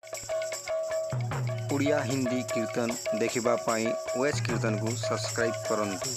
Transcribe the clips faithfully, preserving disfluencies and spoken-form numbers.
उड़िया हिंदी कीर्तन देखिबा पाई ओएच कीर्तन को सब्सक्राइब करंतु।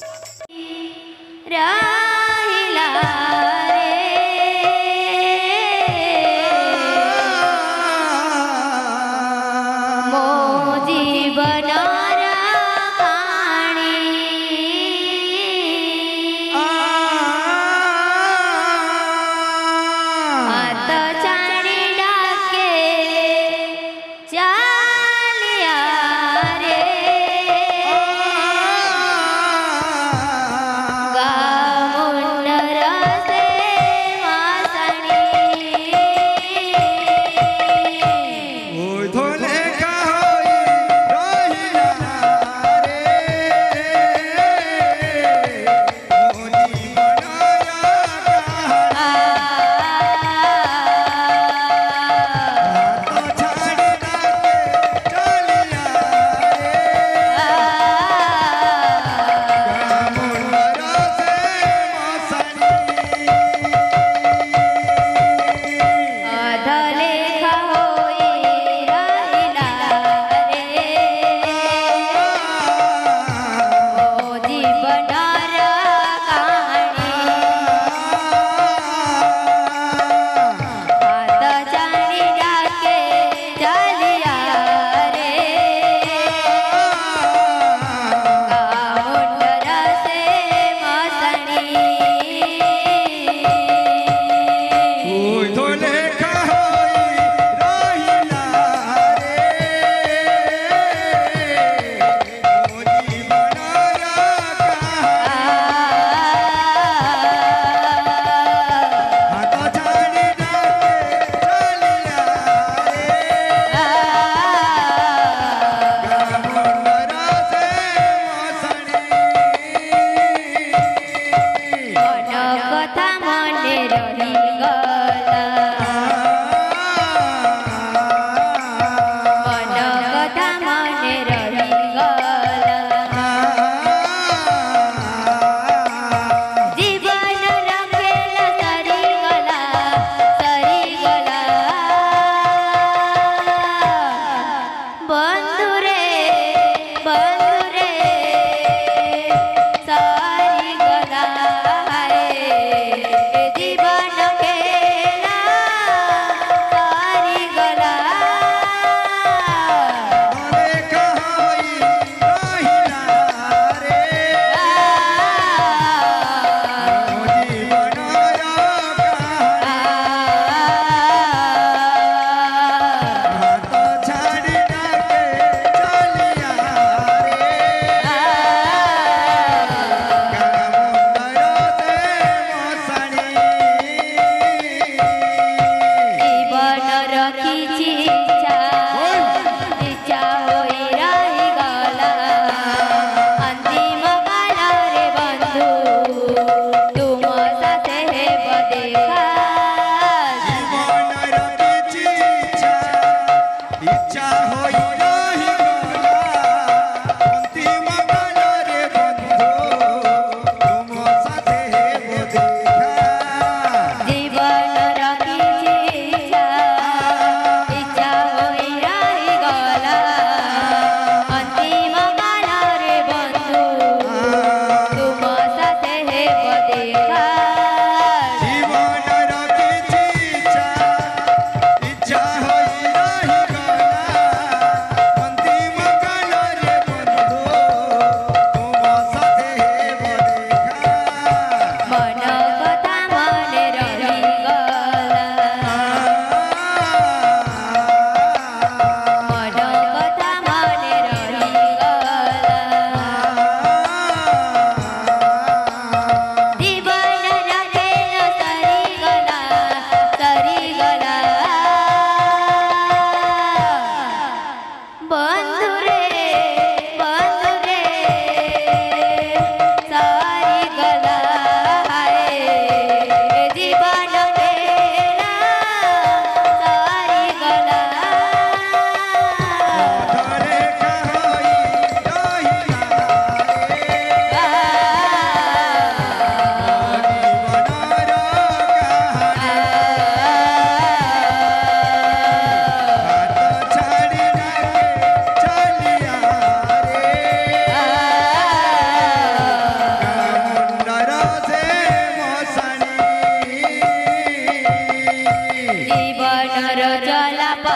जीवन रखी इच्छा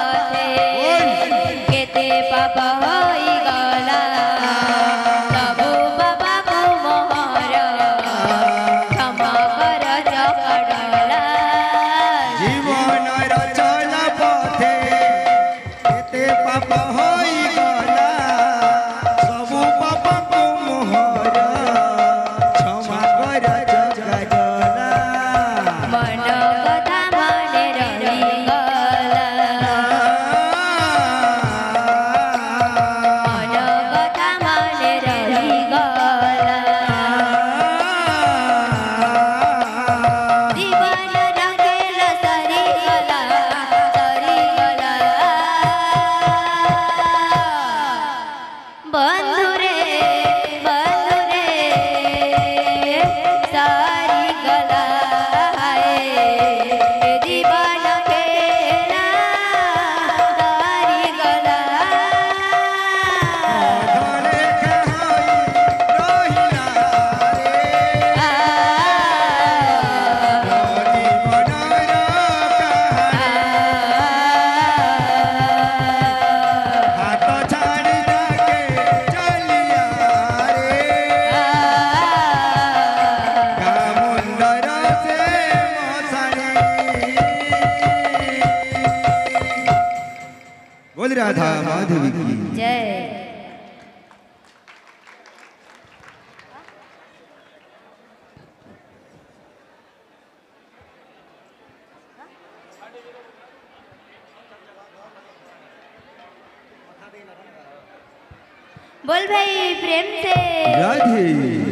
पथे केते पाप होई गला सबु बाबा को मोहर क्षमा कर जकडला जीवन रचल पथे केते पाप होई गला सबु पाप को मोहर क्षमा कर जकडला मन कथा मने रही गला मन कथा मने रही गला जीवन रंगेल सरी गला सरी गला बंधुरे बंधुरे सारी गला है जीवन खेला सारी गला धड़े कहाई रहिला रे आ जीवन हाथ छाड़ी जाके चलिया रे कामुंदर से मसाणी बोल राधा माधवी की जय बोल भाई प्रेम से राधे